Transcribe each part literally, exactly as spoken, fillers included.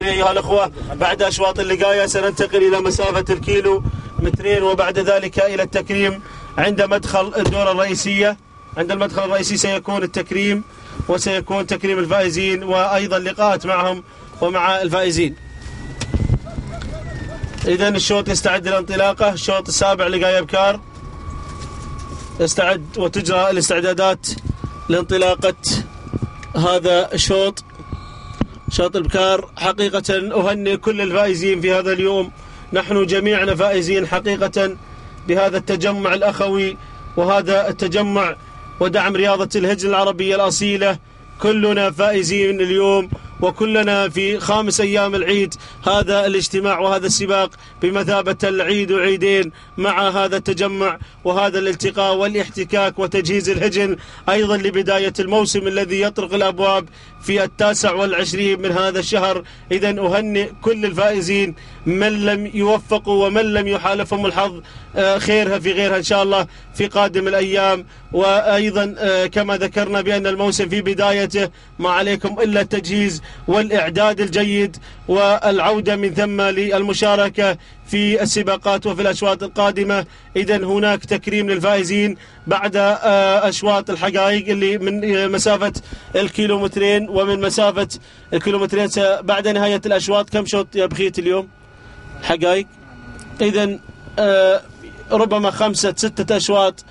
أيها الأخوة بعد أشواط اللقاية سننتقل إلى مسافة الكيلو مترين، وبعد ذلك إلى التكريم عند مدخل الدورة الرئيسية. عند المدخل الرئيسي سيكون التكريم، وسيكون تكريم الفائزين وأيضا لقاءات معهم ومع الفائزين. إذن الشوط يستعد للانطلاقة، الشوط السابع لقاية بكار يستعد وتجرى الاستعدادات لانطلاقة هذا الشوط، شوط البكار. حقيقة أهنئ كل الفائزين في هذا اليوم، نحن جميعنا فائزين حقيقة بهذا التجمع الأخوي وهذا التجمع ودعم رياضة الهجن العربية الأصيلة. كلنا فائزين اليوم، وكلنا في خامس أيام العيد. هذا الاجتماع وهذا السباق بمثابة العيد وعيدين مع هذا التجمع وهذا الالتقاء والاحتكاك وتجهيز الهجن أيضا لبداية الموسم الذي يطرق الأبواب في التاسع والعشرين من هذا الشهر. إذن أهنئ كل الفائزين، من لم يوفقوا ومن لم يحالفهم الحظ خيرها في غيرها إن شاء الله في قادم الأيام. وأيضا كما ذكرنا بأن الموسم في بدايته، ما عليكم إلا التجهيز والإعداد الجيد والعودة من ثم للمشاركة في السباقات وفي الأشواط القادمة. إذن هناك تكريم للفائزين بعد أشواط الحقائق اللي من مسافة الكيلومترين، ومن مسافة الكيلومترين بعد نهاية الأشواط. كم شوط يا بخيت اليوم حقائق؟ إذن ربما خمسة ستة أشواط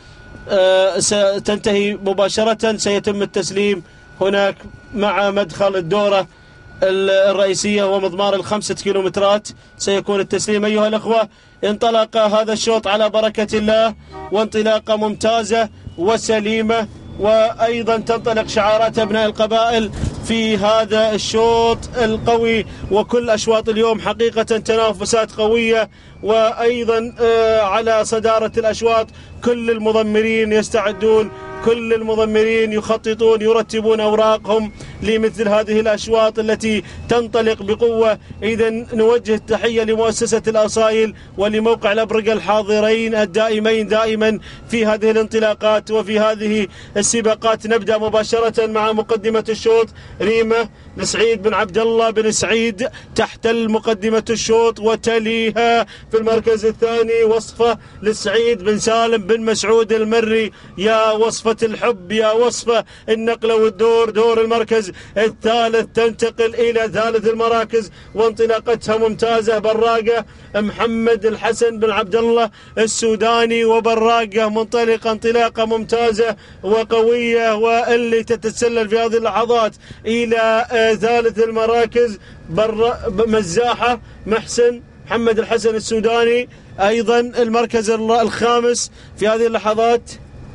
ستنتهي مباشرة، سيتم التسليم هناك مع مدخل الدورة الرئيسية ومضمار الخمسة كيلومترات سيكون التسليم. أيها الأخوة انطلق هذا الشوط على بركة الله، وانطلاقة ممتازة وسليمة، وأيضا تنطلق شعارات أبناء القبائل في هذا الشوط القوي. وكل أشواط اليوم حقيقة تنافسات قوية، وأيضا على صدارة الأشواط كل المضمرين يستعدون، كل المضمرين يخططون يرتبون أوراقهم لمثل هذه الأشواط التي تنطلق بقوة. إذن نوجه التحية لمؤسسة الأصايل ولموقع الأبرقة الحاضرين الدائمين دائما في هذه الانطلاقات وفي هذه السباقات. نبدأ مباشرة مع مقدمة الشوط، ريمة لسعيد بن عبد الله بن سعيد تحتل مقدمة الشوط، وتليها في المركز الثاني وصفة لسعيد بن سالم بن مسعود المري. يا وصفة الحب، يا وصفة النقلة والدور. دور المركز الثالث تنتقل إلى ثالث المراكز وانطلاقتها ممتازة، براقة محمد الحسن بن عبد الله السوداني، وبراقة منطلقة انطلاقة ممتازة وقوية واللي تتسلل في هذه اللحظات إلى ثالث المراكز. مزاحة محسن محمد الحسن السوداني أيضا المركز الخامس في هذه اللحظات.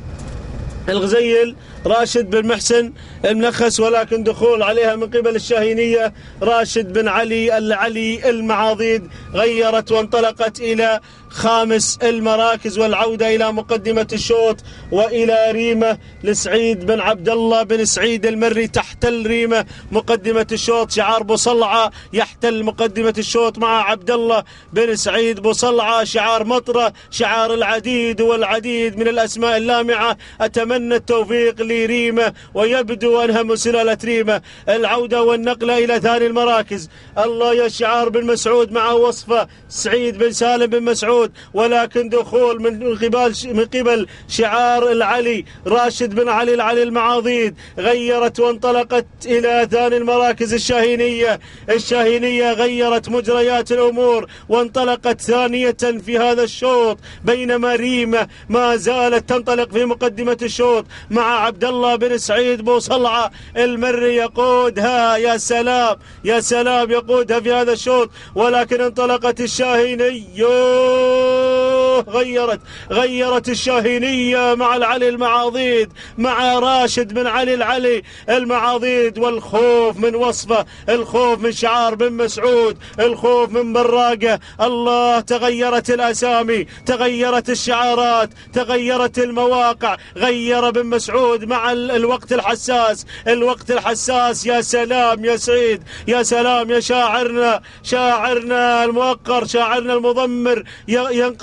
الغزيل راشد بن محسن المنخس، ولكن دخول عليها من قبل الشاهينية راشد بن علي العلي المعاضيد غيرت وانطلقت إلى خامس المراكز، والعودة إلى مقدمة الشوط وإلى ريمة لسعيد بن عبد الله بن سعيد المري. تحتل ريمة مقدمة الشوط، شعار بوصلعة يحتل مقدمة الشوط مع عبد الله بن سعيد بوصلعة، شعار مطرة، شعار العديد والعديد من الأسماء اللامعة. أتمنى التوفيق لريمة، ويبدو أنها من سلالة ريمة. العودة والنقلة إلى ثاني المراكز، الله يا شعار بن مسعود مع وصفة سعيد بن سالم بن مسعود، ولكن دخول من قبل من قبل شعار العلي راشد بن علي العلي المعاضيد غيرت وانطلقت إلى ثاني المراكز. الشاهينية الشاهينية غيرت مجريات الأمور وانطلقت ثانية في هذا الشوط، بينما ريمة ما زالت تنطلق في مقدمة الشوط مع عبد الله بن سعيد بوصلعة المري يقودها. يا سلام يا سلام، يقودها في هذا الشوط، ولكن انطلقت الشاهينية غيرت غيرت الشاهينية مع العلي المعاضيد مع راشد بن علي العلي المعاضيد. والخوف من وصفة، الخوف من شعار بن مسعود، الخوف من براقة. الله، تغيرت الأسامي، تغيرت الشعارات، تغيرت المواقع. غير بن مسعود مع الوقت الحساس، الوقت الحساس. يا سلام يا سعيد، يا سلام يا شاعرنا، شاعرنا الموقر، شاعرنا المضمر ينقض في هذه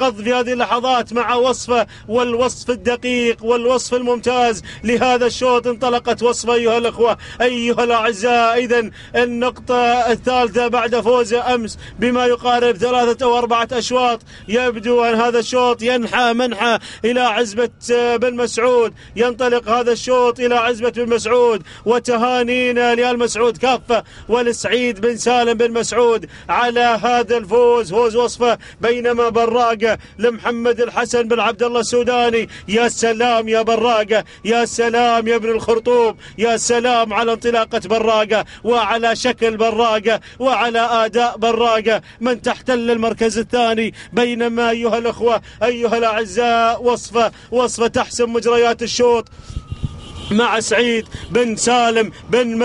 هذه اللحظات مع وصفه والوصف الدقيق والوصف الممتاز لهذا الشوط. انطلقت وصفه أيها الأخوة أيها الأعزاء. إذن النقطة الثالثة بعد فوزه أمس بما يقارب ثلاثة أو أربعة أشواط. يبدو أن هذا الشوط ينحى منحى إلى عزبة بن مسعود، ينطلق هذا الشوط إلى عزبة بن مسعود. وتهانينا لآل مسعود كافة ولسعيد بن سالم بن مسعود على هذا الفوز، فوز وصفه. بينما براقة لمحمد الحسن بن عبد الله السوداني. يا سلام يا براقة، يا سلام يا ابن الخرطوم، يا سلام على انطلاقة براقة وعلى شكل براقة وعلى آداء براقة من تحتل المركز الثاني. بينما أيها الأخوة أيها الأعزاء وصفة وصفة تحسم مجريات الشوط مع سعيد بن سالم بن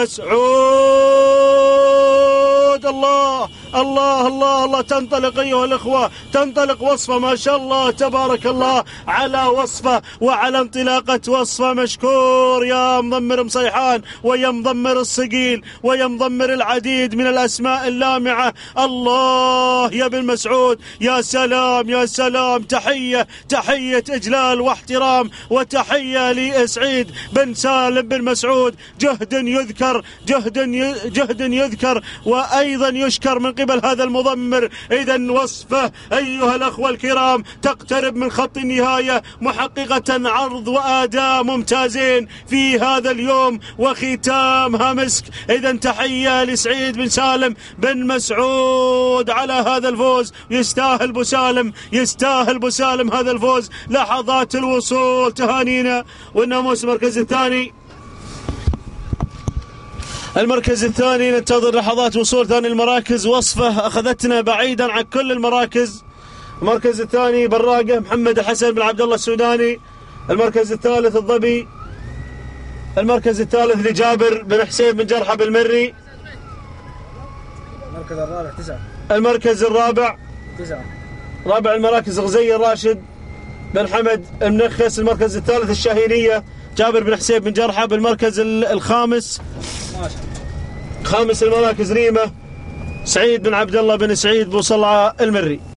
مسعود. الله الله الله الله تنطلق أيها الأخوة، تنطلق وصفة ما شاء الله تبارك الله على وصفة وعلى انطلاقة وصفة. مشكور يا مضمر مصيحان ويا مضمر الصقيل ويا مضمر العديد من الأسماء اللامعة. الله يا بن مسعود، يا سلام يا سلام. تحية تحية إجلال واحترام وتحية لسعيد بن سالم بن مسعود. جهد يذكر جهد جهد يذكر وأيضا يشكر من قبل هذا المضمر. إذن وصفه أيها الأخوة الكرام تقترب من خط النهاية محققة عرض وأداء ممتازين في هذا اليوم وختامها مسك. إذن تحية لسعيد بن سالم بن مسعود على هذا الفوز. يستاهل بسالم، يستاهل بسالم هذا الفوز. لحظات الوصول تهانينا والناموس المركز الثاني. المركز الثاني ننتظر لحظات وصول ثاني المراكز. وصفه أخذتنا بعيدا عن كل المراكز. المركز الثاني براقة محمد الحسن بن عبد الله السوداني. المركز الثالث الظبي. المركز الثالث لجابر بن حسين بن جرحة بالمري. المركز الرابع تسعة. المركز الرابع تسعة. رابع المراكز غزي الراشد بن حمد المنخس. المركز الثالث الشاهينية جابر بن حسين بن جرحة. بالمركز الخامس خامس المراكز ريمة سعيد بن عبد الله بن سعيد بوصلعة المري.